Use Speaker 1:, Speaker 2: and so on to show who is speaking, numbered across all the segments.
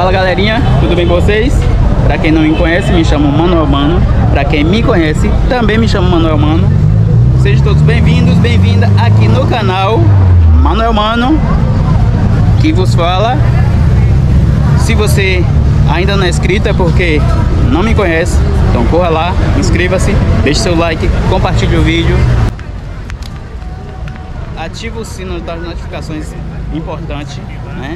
Speaker 1: Fala galerinha, tudo bem com vocês? Pra quem não me conhece, me chamo Manuel Mano. Pra quem me conhece, também me chamo Manuel Mano. Sejam todos bem-vindos, bem-vinda aqui no canal Manuel Mano, que vos fala. Se você ainda não é inscrito é porque não me conhece, então corra lá, inscreva-se, deixe seu like, compartilhe o vídeo, ativa o sino das notificações, importante, né?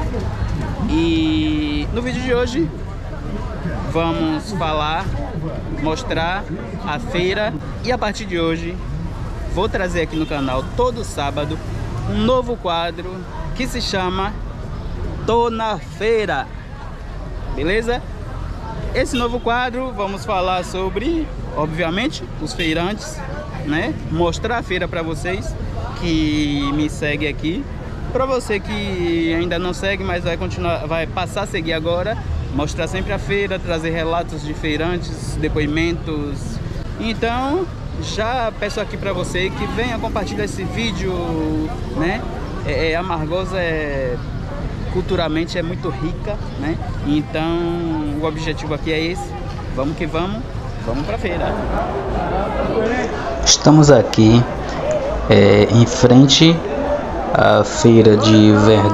Speaker 1: E no vídeo de hoje vamos mostrar a feira, e a partir de hoje vou trazer aqui no canal todo sábado um novo quadro que se chama Tô na Feira, beleza? Esse novo quadro vamos falar sobre, obviamente, os feirantes, né? Mostrar a feira para vocês que me segue aqui. Para você que ainda não segue, mas vai passar a seguir agora, mostrar sempre a feira, trazer relatos de feirantes, depoimentos. Então, já peço aqui para você que venha compartilhar esse vídeo, né? A Amargosa culturalmente é muito rica, né? Então, o objetivo aqui é esse. Vamos que vamos para a feira.
Speaker 2: Estamos aqui em frente a feira de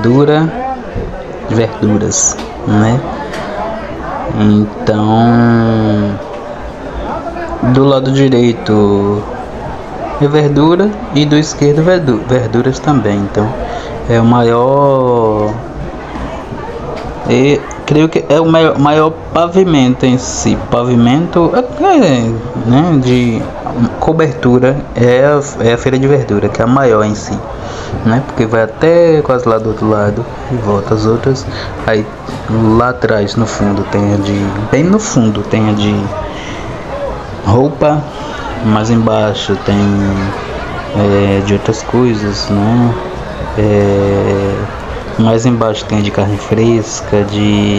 Speaker 2: verduras, né? Então, do lado direito é verdura e do esquerdo verduras também. Então, é o maior, creio que é o maior pavimento em si. Pavimento, né, de cobertura é a feira de verdura, que é a maior em si, né? Porque vai até quase lá do outro lado e volta as outras. Aí lá atrás, no fundo, bem no fundo tem a de roupa, mais embaixo tem de outras coisas, né? Mais embaixo tem a de carne fresca,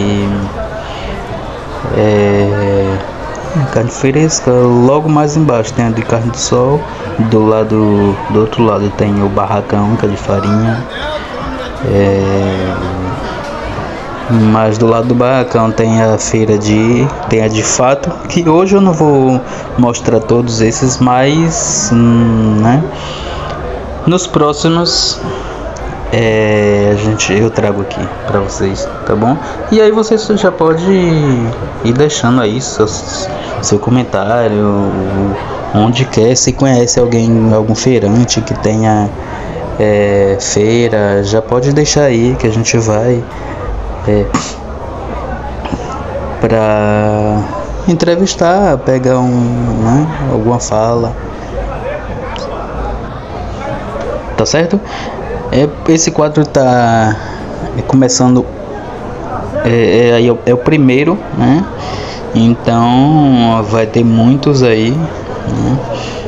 Speaker 2: carne fresca. Logo mais embaixo tem a de carne de sol. Do outro lado tem o barracão, que é de farinha. Mas do lado do barracão tem a feira tem a de fato, que hoje eu não vou mostrar todos esses, mas né, nos próximos eu trago aqui para vocês, tá bom? E aí você já pode ir deixando aí seu comentário, onde quer, se conhece algum feirante que tenha feira, já pode deixar aí que a gente vai para entrevistar, pegar alguma fala, tá certo? Esse quadro tá começando, é o primeiro, né? Então vai ter muitos aí, né?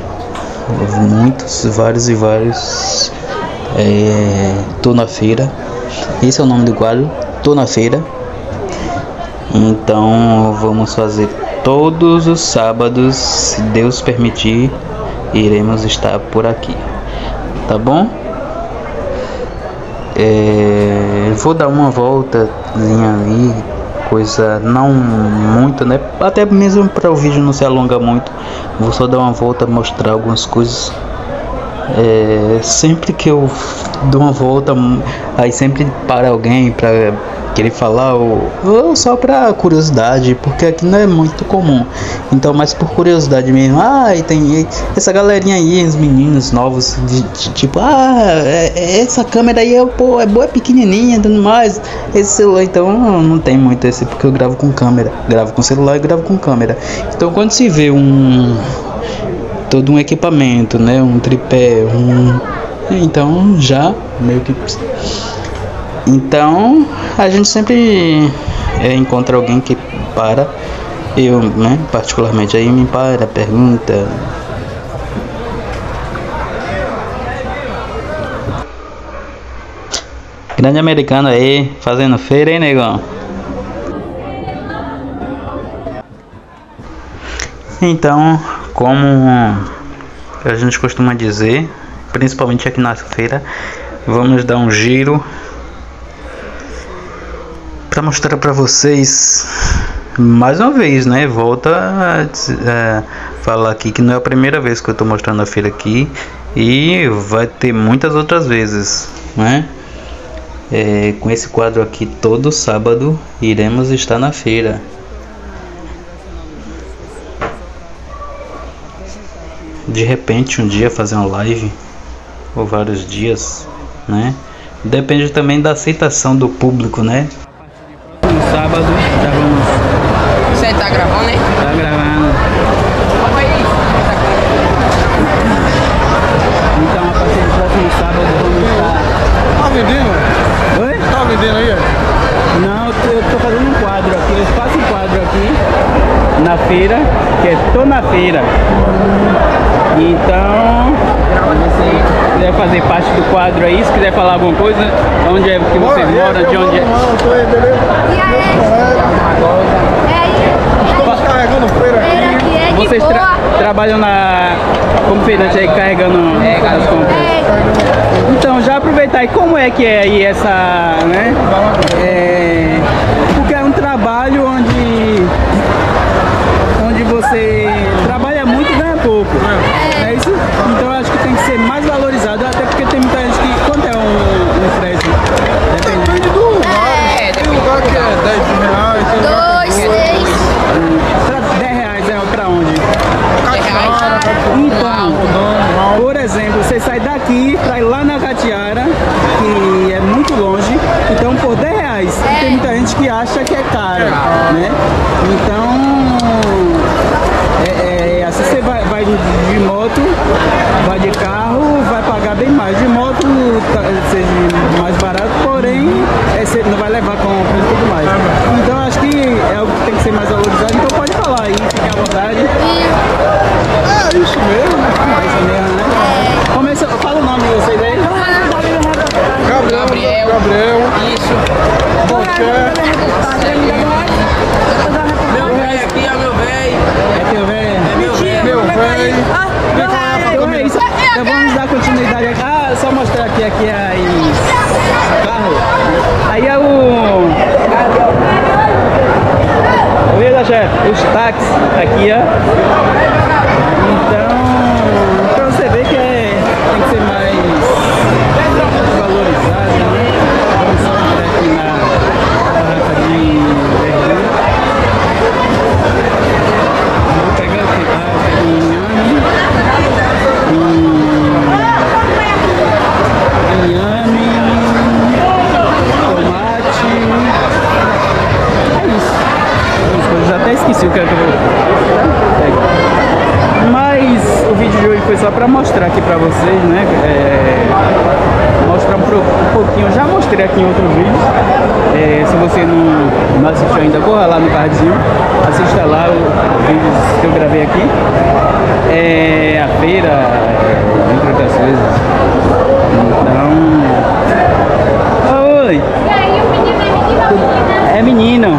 Speaker 2: Vários. Tô na feira. Esse é o nome do quadro, Tô na Feira. Então vamos fazer todos os sábados, se Deus permitir, iremos estar por aqui, tá bom? Vou dar uma voltazinha ali, coisa não muito, né? Até mesmo para o vídeo não se alongar muito, vou só dar uma volta, mostrar algumas coisas. Sempre que eu dou uma volta, aí sempre para alguém para querer falar, ou só para curiosidade, porque aqui não é muito comum. Então, mas por curiosidade mesmo. E tem essa galerinha aí, os meninos novos, tipo, essa câmera aí é boa, é pequenininha e tudo mais. Esse celular, então não tem muito esse, porque eu gravo com câmera, gravo com celular e gravo com câmera. Então, quando se vê todo um equipamento, né, um tripé, então já meio que, então a gente sempre encontra alguém que para, eu, né, particularmente aí me pergunta. Grande americano aí, fazendo feira, hein, negão? Então, como a gente costuma dizer, principalmente aqui na feira, vamos dar um giro para mostrar para vocês mais uma vez, né? Volta a falar aqui que não é a primeira vez que eu tô mostrando a feira aqui e vai ter muitas outras vezes, né? Com esse quadro aqui, todo sábado iremos estar na feira. De repente um dia fazer uma live ou vários dias, né? Depende também da aceitação do público, né?
Speaker 1: No sábado já vamos.
Speaker 3: Você tá gravando, né?
Speaker 1: Tá gravando. Então a partir do próximo sábado vamos estar.
Speaker 4: Tá vendendo?
Speaker 1: Oi?
Speaker 4: Tá vendendo aí?
Speaker 1: Não, eu tô fazendo um quadro aqui, eu faço um quadro aqui na feira, que é Tô na Feira. Então, se você quiser fazer parte do quadro aí, se quiser falar alguma coisa, onde é que vocês moram, de onde é.
Speaker 4: Estamos carregando feira aqui.
Speaker 1: Vocês trabalham como feirante aí, carregando as compras. Então, já aproveitar aí, como é que é aí essa, né? Porque é um trabalho onde você trabalha muito e ganha pouco. É isso? Então eu acho que tem que ser mais valorizado, até porque tem muita gente que... Quanto é um frete?
Speaker 4: Depende do lugar. Tem lugar que é 10 reais, tem lugar que é 2.
Speaker 1: Pra 10 reais é pra onde?
Speaker 4: Catiara,
Speaker 1: Então, por exemplo, você sai daqui pra ir lá na Catiara, que é muito longe, então por 10 reais. Tem muita gente que acha que é caro, né? Então, assim você vai de moto, vai de carro, vai pagar bem mais. De moto seja mais barato, porém você não vai levar compra e tudo mais. Então acho que é algo que tem que ser mais valorizado. Então pode falar aí, fique à vontade.
Speaker 4: É isso mesmo.
Speaker 1: É isso mesmo, né? Começa, fala o nome de vocês aí.
Speaker 4: Gabriel.
Speaker 3: Isso.
Speaker 4: Rocher.
Speaker 3: Meu velho aqui é meu velho.
Speaker 1: É teu velho?
Speaker 3: É meu velho.
Speaker 4: Meu velho.
Speaker 1: Então é isso. Então vamos dar continuidade aqui. Só mostrar aqui aí carro. Aí é Beleza, chefe? Os táxis aqui, ó. Então, pra você ver que tem que ser mais valorizado, né? Vamos só entrar aqui na barraca de verdura. Vou pegar o que tá? Inhame, tomate. É isso. Eu já até esqueci o que é que eu vou. Mas o vídeo de hoje foi só pra mostrar aqui pra vocês, né? Mostrar um pouquinho. Eu já mostrei aqui em outros vídeos. Se você não assistiu ainda, corra lá no cardzinho, assista lá os vídeos que eu gravei aqui. A feira, entre outras coisas. Então. Oi! É menino.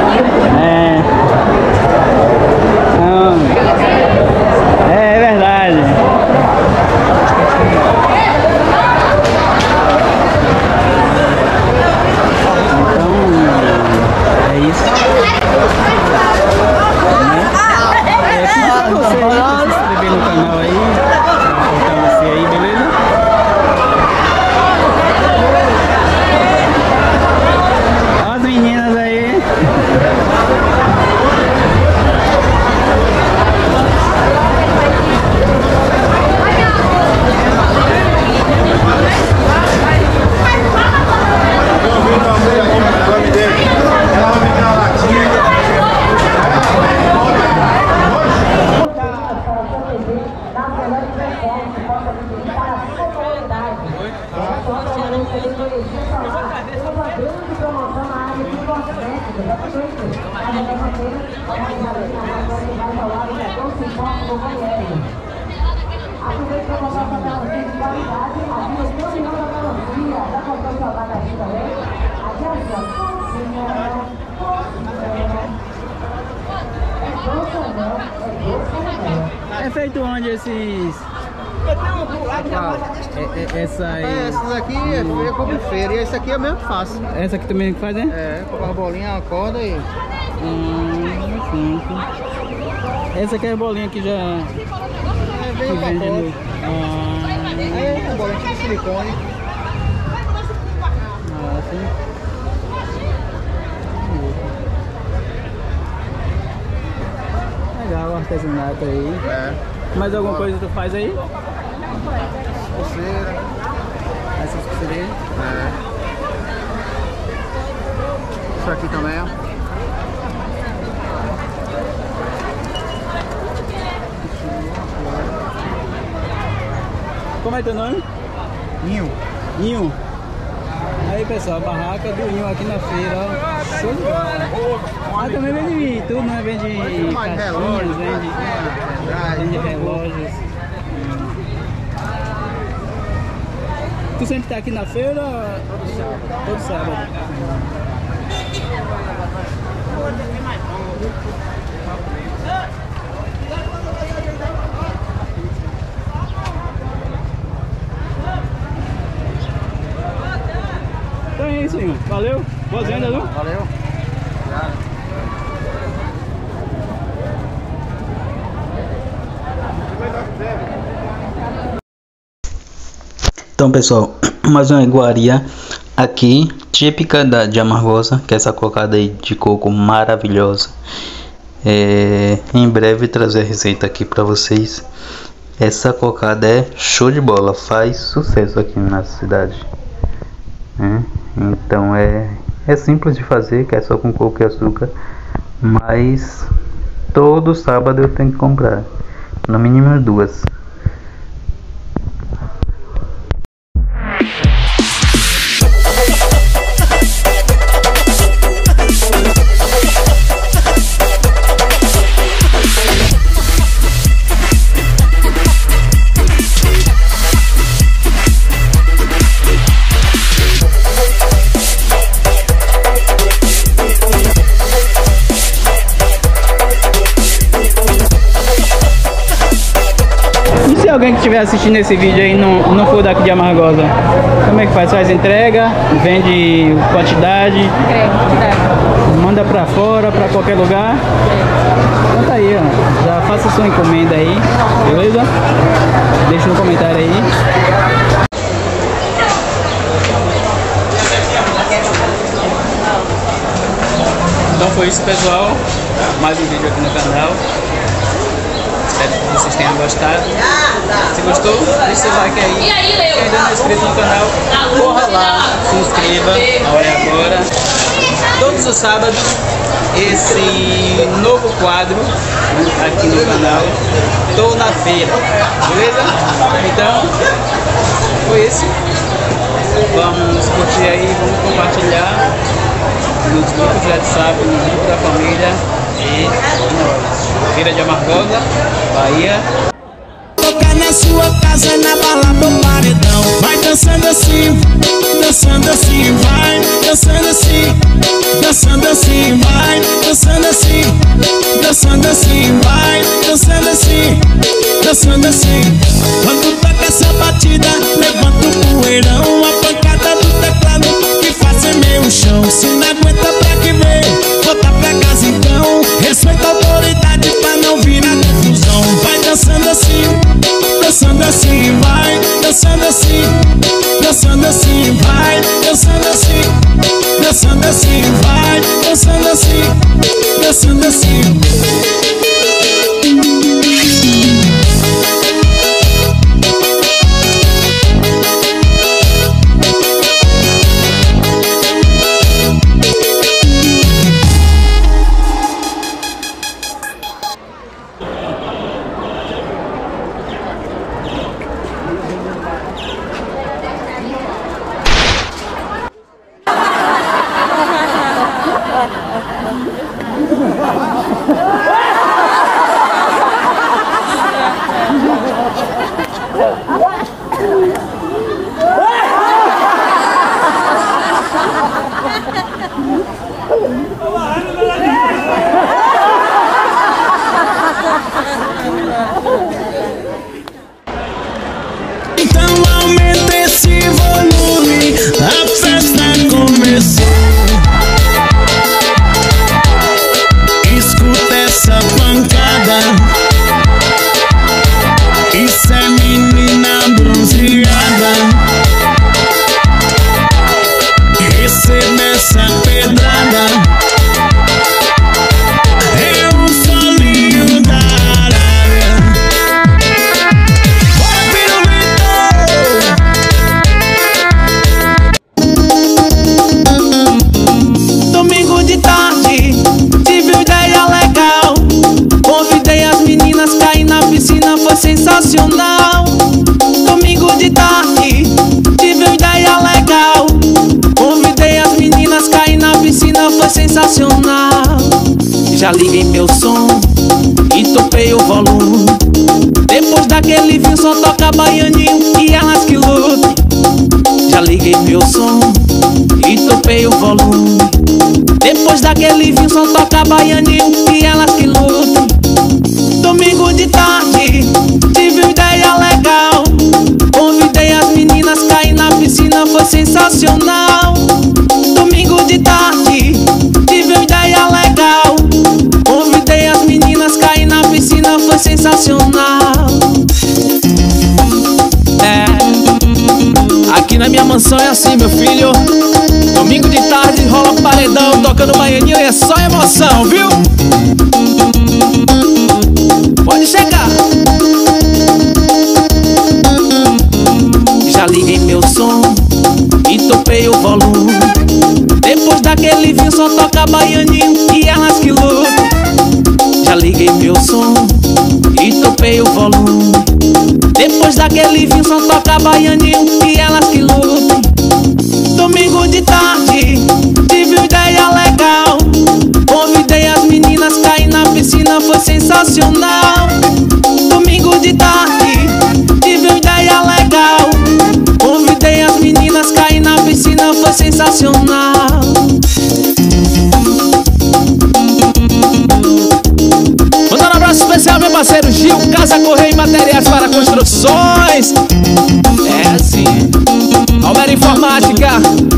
Speaker 1: É verdade. Então, é isso. Pra você se inscrever no canal aí, pra fortalecer aí, beleza? Olha as meninas aí. É feito onde esses... Essa aí.
Speaker 4: Essas aqui é feia como feira. E essa aqui é mesmo fácil.
Speaker 1: Essa aqui também que faz, né?
Speaker 4: É, colocar a bolinha, a corda e...
Speaker 1: Sim. Essa aqui é a bolinha que já...
Speaker 4: É, vem o
Speaker 1: que vende
Speaker 4: pacote.
Speaker 1: no...
Speaker 4: É, a bolinha de silicone.
Speaker 1: Sim. Legal o artesanato aí.
Speaker 4: É.
Speaker 1: Mais alguma coisa que tu faz aí?
Speaker 4: Pulseira.
Speaker 1: Essas pulseiras?
Speaker 4: É. Isso aqui também, ó.
Speaker 1: Como é teu nome?
Speaker 4: Ninho.
Speaker 1: Inho. Aí pessoal, a barraca do Inho aqui na feira, ó. Show de bola. Ah, também vende tudo, né? Vende
Speaker 4: mais
Speaker 1: caixinhas,
Speaker 4: relógio,
Speaker 1: vende relógios. Tu sempre tá aqui na feira? Todo sábado. Então é isso, Inho. Valeu. Boa venda, viu?
Speaker 4: Valeu. Obrigado.
Speaker 2: Então pessoal, mais uma iguaria aqui, típica de Amargosa, que é essa cocada aí de coco maravilhosa. Em breve trazer a receita aqui para vocês. Essa cocada é show de bola, faz sucesso aqui na cidade, né? Então é simples de fazer, que é só com coco e açúcar, mas todo sábado eu tenho que comprar, no mínimo 2.
Speaker 1: E se alguém que estiver assistindo esse vídeo aí não for daqui de Amargosa, como é que faz? Faz entrega? Vende quantidade? Manda pra fora, pra qualquer lugar? Então tá aí, ó. Já faça sua encomenda aí, beleza? Deixa no comentário aí. Então foi isso, pessoal. Mais um vídeo aqui no canal. Espero que vocês tenham gostado. Se gostou, deixa seu like aí. Quem ainda não é inscrito no canal, corra lá, se inscreva. A hora é agora. Todos os sábados, esse novo quadro aqui no canal. Tô na feira, beleza? Então, foi isso. Vamos curtir aí, vamos compartilhar nos grupos de WhatsApp, no grupo da família. E nós, Feira de Amargosa, Bahia.
Speaker 5: Tocar na sua casa, na balada ou paredão. Vai dançando assim, vai. Dançando assim, vai. Dançando assim, vai. Dançando assim. Quando toca essa batida, levanta o poeirão. A pancada do teclado que faz tremer o chão. Se não aguenta pra que ver, volta pra casa então. Respeita a autoridade pra não virar confusão. Vai dançando assim, vai. Dançando assim, vai. Dançando assim, vai. Dançando assim. Já liguei meu som e topei o volume. Depois daquele vinho só toca baianinho e elas que lutem. Já liguei meu som e topei o volume. Depois daquele vinho só toca baianinho e elas que lutem. Domingo de tarde tive uma ideia legal. Convidei as meninas, caí na piscina, foi sensacional. Domingo de tarde tive uma ideia legal. Convidei as meninas, caí na piscina, foi sensacional. Aqui na minha mansão é assim, meu filho. Domingo de tarde rola um paredão, tocando baianinho e é só emoção, viu? Pode chegar. Já liguei meu som e topei o volume. Depois daquele vinho só toca baianinho e elas que lutam. Já liguei meu som e topei o volume. Depois daquele vinho só toca baianinho e elas que lutam. Domingo de tarde tive uma ideia legal. Convidei as meninas, caí na piscina, foi sensacional. Domingo de tarde tive uma ideia legal. Convidei as meninas, caí na piscina, foi sensacional. Mandando um abraço especial meu parceiro Gil, Casa Correia e Materiais para Construções. É assim, Almera Informática.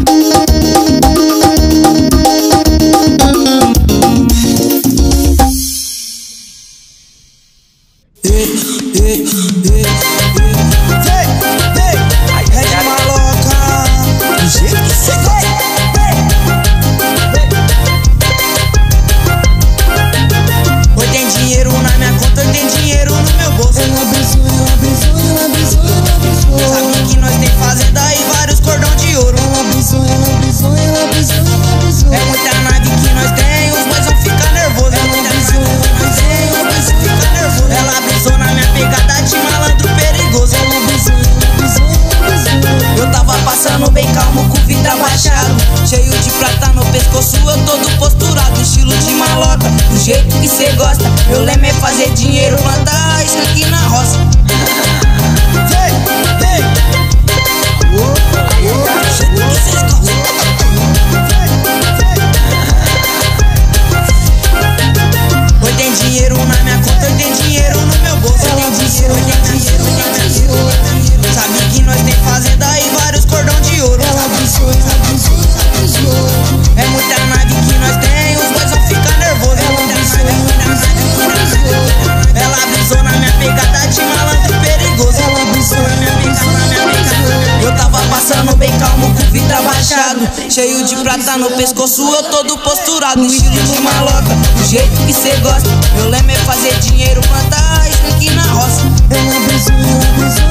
Speaker 6: Cheio de prata no pescoço, eu todo posturado, estilo de maloca, do jeito que cê gosta. Meu lema é fazer dinheiro, plantar isso aqui na roça. Do jeito que cês gostam. Hoje tem dinheiro na minha conta, hoje tem dinheiro no meu bolso. Hoje tem dinheiro. Sabe que nós tem fazenda e vários cordão de ouro. É muita nave que nós tem, os boys vão ficar nervosos. Ela brisou na minha pegada de malandro perigoso. Ela brisou na minha pegada. Eu tava passando bem calmo com o vidro abaixado, cheio de prata no pescoço, eu todo posturado, estilo de maloca, do jeito que cê gosta. Meu lema é fazer dinheiro, plantar isso aqui na roça. Ela brisou,